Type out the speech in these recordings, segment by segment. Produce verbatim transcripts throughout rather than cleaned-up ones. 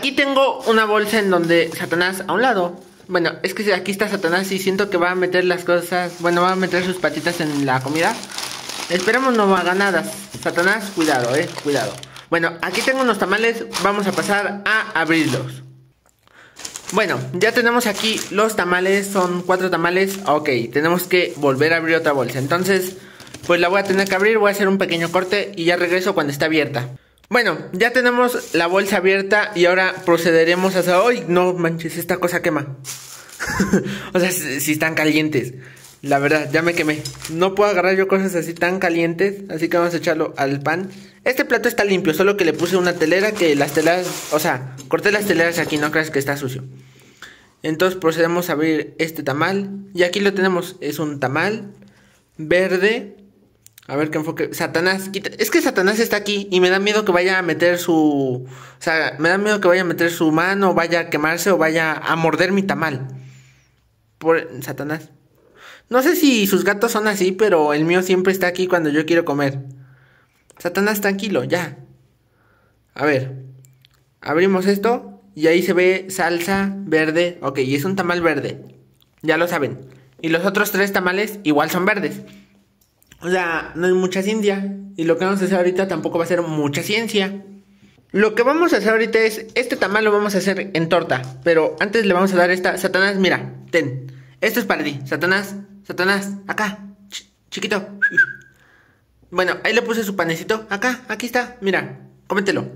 aquí tengo una bolsa en donde Satanás a un lado. Bueno, es que aquí está Satanás y siento que va a meter las cosas. Bueno, va a meter sus patitas en la comida. Esperemos no haga nada. Satanás, cuidado, eh, cuidado. Bueno, aquí tengo unos tamales. Vamos a pasar a abrirlos. Bueno, ya tenemos aquí los tamales. Son cuatro tamales. Ok, tenemos que volver a abrir otra bolsa. Entonces, pues la voy a tener que abrir. Voy a hacer un pequeño corte y ya regreso cuando esté abierta. Bueno, ya tenemos la bolsa abierta y ahora procederemos a hacer... ¡Ay, no manches! Esta cosa quema. O sea, si, si están calientes. La verdad, ya me quemé. No puedo agarrar yo cosas así tan calientes. Así que vamos a echarlo al pan. Este plato está limpio, solo que le puse una telera que las telas... O sea, corté las teleras aquí, no creas que está sucio. Entonces procedemos a abrir este tamal. Y aquí lo tenemos, es un tamal verde. A ver qué enfoque. Satanás, quita. Es que Satanás está aquí y me da miedo que vaya a meter su... O sea, me da miedo que vaya a meter su mano, vaya a quemarse o vaya a morder mi tamal. Por Satanás. No sé si sus gatos son así, pero el mío siempre está aquí cuando yo quiero comer. Satanás, tranquilo, ya. A ver. Abrimos esto y ahí se ve salsa verde. Ok, y es un tamal verde. Ya lo saben. Y los otros tres tamales igual son verdes. O sea, no hay mucha ciencia. Y lo que vamos a hacer ahorita tampoco va a ser mucha ciencia. Lo que vamos a hacer ahorita es... Este tamal lo vamos a hacer en torta. Pero antes le vamos a dar esta... Satanás, mira, ten. Esto es para ti, Satanás. Satanás, acá, Ch chiquito. Bueno, ahí le puse su panecito. Acá, aquí está, mira, cómetelo.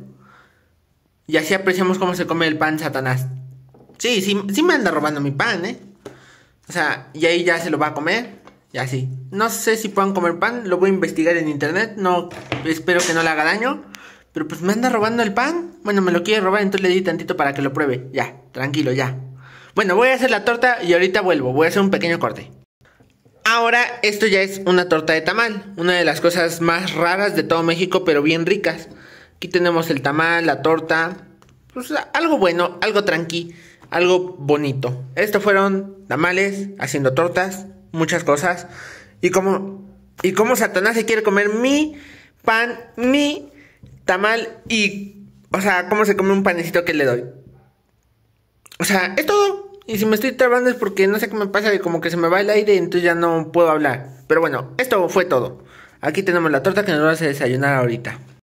Y así apreciamos cómo se come el pan, Satanás. Sí, sí, sí me anda robando mi pan, ¿eh? O sea, y ahí ya se lo va a comer. Y así. No sé si puedan comer pan, lo voy a investigar en internet. No, espero que no le haga daño. Pero pues me anda robando el pan. Bueno, me lo quiere robar, entonces le di tantito para que lo pruebe. Ya, tranquilo, ya. Bueno, voy a hacer la torta y ahorita vuelvo. Voy a hacer un pequeño corte. Ahora, esto ya es una torta de tamal. Una de las cosas más raras de todo México, pero bien ricas. Aquí tenemos el tamal, la torta. Pues algo bueno, algo tranqui, algo bonito. Estos fueron tamales, haciendo tortas, muchas cosas. Y como, y como Satanás se quiere comer mi pan, mi tamal y... O sea, cómo se come un panecito que le doy. O sea, es todo. Y si me estoy trabando es porque no sé qué me pasa, y como que se me va el aire, entonces ya no puedo hablar. Pero bueno, esto fue todo. Aquí tenemos la torta que nos vamos a desayunar ahorita.